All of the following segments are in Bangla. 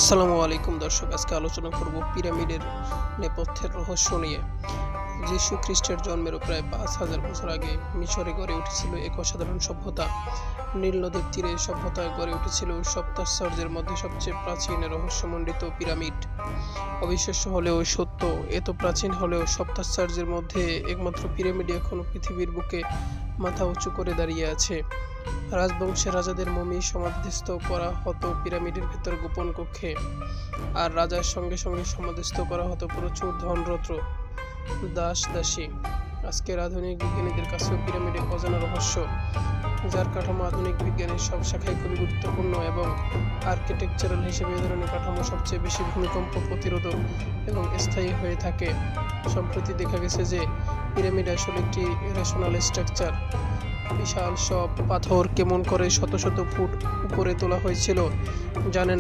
আসসালামু আলাইকুম দর্শক, আজকে আলোচনা করব পিরামিডের নেপথ্যের রহস্য নিয়ে। যীশু খ্রিস্টের জন্মের প্রায় ৫,০০০ বছর আগে মিশরে গড়ে উঠেছিল এক অসাধারণ সভ্যতা। নীল নদীর তীরে সভ্যতায় গড়ে উঠেছিল সপ্তাশ্চর্যের মধ্যে সবচেয়ে প্রাচীন রহস্যমণ্ডিত পিরামিড। অবিশ্বাস্য হলেও সত্য, এত প্রাচীন হলেও সপ্তাশ্চর্যের মধ্যে একমাত্র পিরামিড এখনও পৃথিবীর বুকে মাথা উঁচু করে দাঁড়িয়ে আছে। রাজবংশের রাজাদের মমি সমাধিস্থ করা হতো পিরামিডের ভেতর গোপন কক্ষে, আর রাজার সঙ্গে সঙ্গে সমাধিস্থ করা হতো প্রচুর ধনরত্ন, দাস দাসী। আজকের আধুনিক বিজ্ঞানীদের কাছেও পিরামিড এক অজানা রহস্য, যার কাঠামো আধুনিক বিজ্ঞানের সব শাখায় খুবই গুরুত্বপূর্ণ এবং আর্কিটেকচারাল হিসেবে এ ধরনের কাঠামো সবচেয়ে বেশি ভূমিকম্প প্রতিরোধক এবং স্থায়ী হয়ে থাকে। সম্প্রতি দেখা গেছে যে পিরামিড আসলে একটি রেশনাল স্ট্রাকচার। বিশাল সব পাথর কেমন করে শত শত ফুট উপরে তোলা হয়েছিল জানে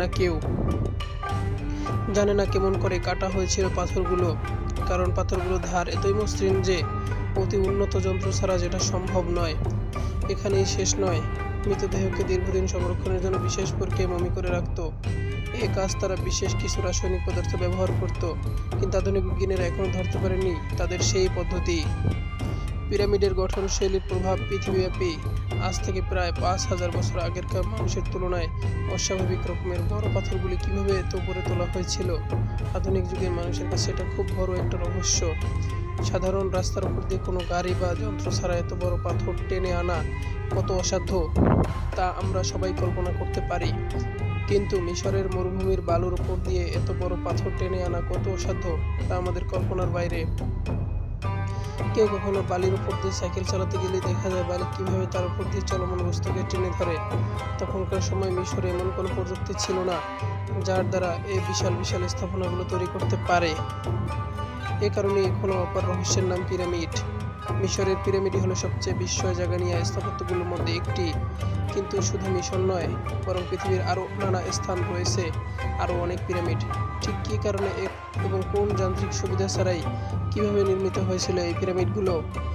না কেমন করে কাটা হয়েছিল পাথরগুলো, কারণ পাথরগুলোর ধার এতই মসৃণ যে অতি উন্নত যন্ত্র ছাড়া যেটা সম্ভব নয়। এখানেই শেষ নয়, মৃতদেহকে দীর্ঘদিন সংরক্ষণের জন্য বিশেষ প্রক্রিয়ায় মমি করে রাখত। এই কাজ তারা বিশেষ কিছু রাসায়নিক পদার্থ ব্যবহার করত, কিন্তু আধুনিক বিজ্ঞানীরা এখনো ধরতে পারেনি তাদের সেই পদ্ধতি। পিরামিডের গঠনশৈলীর প্রভাব পৃথিবীব্যাপী। আজ থেকে প্রায় ৫,০০০ বছর আগেরকার মানুষের তুলনায় অস্বাভাবিক রকমের বড় পাথরগুলি কিভাবে এত উপরে তোলা হয়েছিল, আধুনিক যুগের মানুষের কাছে এটা খুব বড় একটা রহস্য। সাধারণ রাস্তার উপর দিয়ে কোনো গাড়ি বা যন্ত্র ছাড়া এত বড় পাথর টেনে আনা কত অসাধ্য তা আমরা সবাই কল্পনা করতে পারি, কিন্তু মিশরের মরুভূমির বালুর উপর দিয়ে এত বড় পাথর টেনে আনা কত অসাধ্য তা আমাদের কল্পনার বাইরে। কেউ কখনো বালির উপর দিয়ে সাইকেল চালাতে গেলে দেখা যায় বালি কিভাবে তার উপর দিয়ে চলমান বস্তুকে টেনে ধরে। তখনকার সময় মিশরে এমন কোনো প্রযুক্তি ছিল না যার দ্বারা এই বিশাল বিশাল স্থাপনাগুলো তৈরি করতে পারে। এ কারণে এখনো অপর রহস্যের নাম পিরামিড। মিশরের পিরামিডই হলো সবচেয়ে বিস্ময় জাগানিয়া স্থাপত্যগুলোর মধ্যে একটি, কিন্তু শুধু মিশর নয়, বরং পৃথিবীর আরও নানা স্থান রয়েছে আরও অনেক পিরামিড। ঠিক কী কারণে এবং কোন যান্ত্রিক সুবিধা ছাড়াই কিভাবে নির্মিত হয়েছিল এই পিরামিডগুলো,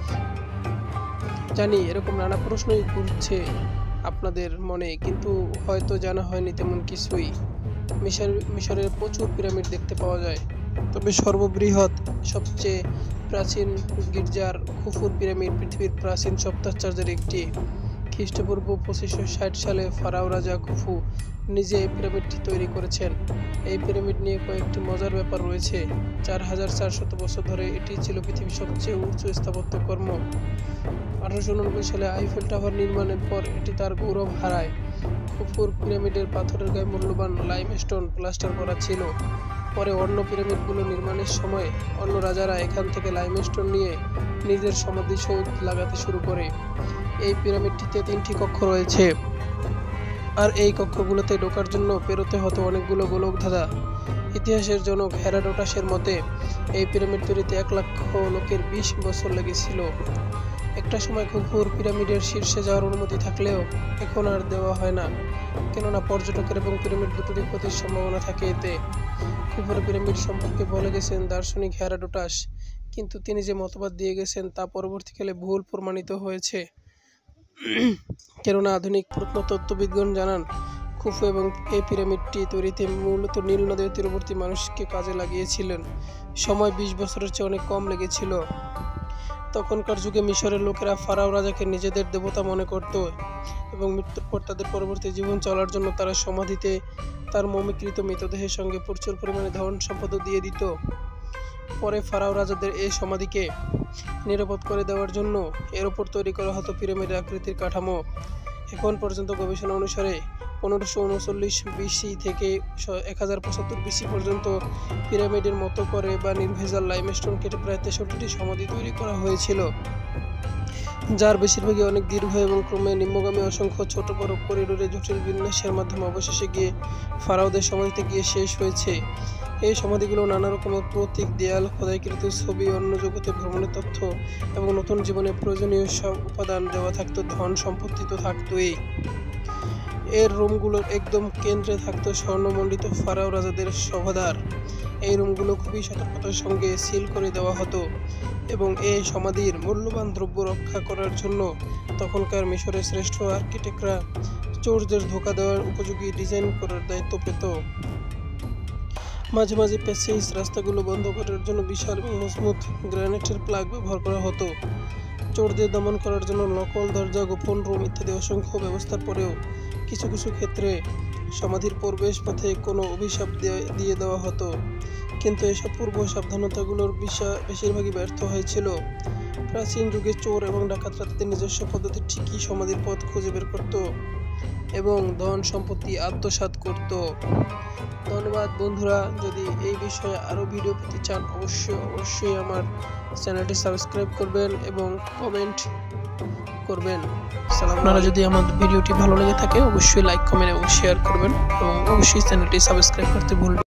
জানি এরকম নানা প্রশ্নই ঘুরছে আপনাদের মনে, কিন্তু হয়তো জানা হয়নি তেমন কিছুই। মিশরের প্রচুর পিরামিড দেখতে পাওয়া যায়, তবে সর্ববৃহৎ সবচেয়ে প্রাচীন গির্জার খুফুর পিরামিড পৃথিবীর প্রাচীন সপ্তাশ্চর্যের একটি। খ্রিস্টপূর্ব ২৫৬০ সালে ফারাও রাজা খুফু নিজে এই পিরামিডটি তৈরি করেছেন। এই পিরামিড নিয়ে কয়েকটি মজার ব্যাপার রয়েছে। ৪,৪০০ বছর ধরে এটি ছিল পৃথিবীর সবচেয়ে উঁচু স্থাপত্য কর্ম। ১৮৯৯ সালে আইফেল টাওয়ার নির্মাণের পর এটি তার গৌরব হারায়। খুফুর পিরামিডের পাথরের গায়ে মূল্যবান লাইমস্টোন প্লাস্টার করা ছিল। পরে অন্য পিরামিডগুলো নির্মাণের সময় অন্য রাজারা এখান থেকে লাইমস্টোন নিয়ে নিজের সমাধিসৌধ লাগাতে শুরু করে। এই পিরামিডটিতে ৩টি কক্ষ রয়েছে, আর এই কক্ষগুলোতে ঢোকার জন্য পেরোতে হতো অনেকগুলো গোলক ধাঁধা। ইতিহাসের জনক হেরোডোটাসের মতে এই পিরামিড তৈরিতে ১,০০,০০০ লোকের ২০ বছর লেগেছিল। একটা সময় খুফুর পিরামিডের শীর্ষে যাওয়ার অনুমতি থাকলেও এখন আর দেওয়া হয় না, কেননা পর্যটকের এবং পিরামিড দুটোরই ক্ষতির সম্ভাবনা থাকে এতে। খুফুর পিরামিড সম্পর্কে বলে গেছেন দার্শনিক হেরোডোটাস, কিন্তু তিনি যে মতবাদ দিয়ে গেছেন তা পরবর্তীকালে ভুল প্রমাণিত হয়েছে, কেননা আধুনিক প্রত্নতত্ত্ববিদগণ জানান খুফু এবং এই পিরামিডটি তৈরিতে মূলত নীল নদের তীরবর্তী মানুষকে কাজে লাগিয়েছিলেন। সময় ২০ বছরের চেয়ে অনেক কম লেগেছিল। তখনকার যুগে মিশরের লোকেরা ফারাও রাজাকে নিজেদের দেবতা মনে করত এবং মৃত্যুর পর তাদের পরবর্তী জীবন চলার জন্য তারা সমাধিতে তার মমিকৃত মৃতদেহের সঙ্গে প্রচুর পরিমাণে ধন সম্পদ দিয়ে দিত। পরে ফারাও রাজাদের এই সমাধিকে নিরাপদ করে দেওয়ার জন্য এর উপর তৈরি করা হতো পিরামিডের আকৃতির কাঠামো। এখন পর্যন্ত গবেষণা অনুসারে ১৫৩৯ বিসি থেকে ১০৭৫ বিসি পর্যন্ত পিরামিডের মতো করে বা নির্ভেজাল লাইমস্টোন কেটে প্রায় ৬৩টি সমাধি তৈরি করা হয়েছিল, যার বেশিরভাগই অনেক দীর্ঘ এবং ক্রমে নিম্নগামী অসংখ্য ছোট বড় করিডোরে জটিল বিন্যাসের মাধ্যমে অবশেষে গিয়ে ফারাওদের সমাধিতে গিয়ে শেষ হয়েছে। এই সমাধিগুলো নানা রকমের প্রতীক, দেয়াল, খোদাইকৃত ছবি, অন্য জগতে ভ্রমণের তথ্য এবং নতুন জীবনে প্রয়োজনীয় সব উপাদান দেওয়া থাকতো। ধন সম্পত্তি তো থাকতোই। এর রুমগুলোর একদম কেন্দ্রে থাকতো স্বর্ণমণ্ডিত ফারাও রাজাদের সভাদার। এই রুমগুলো খুবই সতর্কতার সঙ্গে সিল করে দেওয়া হতো এবং এই সমাধির মূল্যবান দ্রব্য রক্ষা করার জন্য তখনকার মিশরের শ্রেষ্ঠ আর্কিটেক্টরা চোরদের ধোঁকা দেওয়ার উপযোগী ডিজাইন করার দায়িত্ব পেত। মাঝে মাঝে প্যাসেজ রাস্তাগুলো বন্ধ করার জন্য বিশাল এবং মজবুত গ্রানাইটের প্লাগ ব্যবহার করা হতো। চোরদের দমন করার জন্য নকল দরজা, গোপন রুম ইত্যাদি অসংখ্য ব্যবস্থার পরেও কিছু কিছু ক্ষেত্রে সমাধির প্রবেশ পথে কোনো অভিশাপ দিয়ে দেওয়া হতো, কিন্তু এসব পূর্ব সাবধানতাগুলোর বেশিরভাগই ব্যর্থ হয়েছিল। প্রাচীন যুগে চোর এবং ডাকাতরা তাদের নিজস্ব পদ্ধতি ঠিকই সমাধির পথ খুঁজে বের করত এবং ধন সম্পত্তি আত্মসাৎ করত। ধন্যবাদ বন্ধুরা। যদি এই বিষয়ে আরও ভিডিও পেতে চান অবশ্যই আমার চ্যানেলটি সাবস্ক্রাইব করবেন এবং কমেন্ট করবেন। আপনারা যদি আমার ভিডিওটি ভালো লেগে থাকে অবশ্যই লাইক, কমেন্ট এবং শেয়ার করবেন এবং অবশ্যই চ্যানেলটি সাবস্ক্রাইব করতে ভুলবেন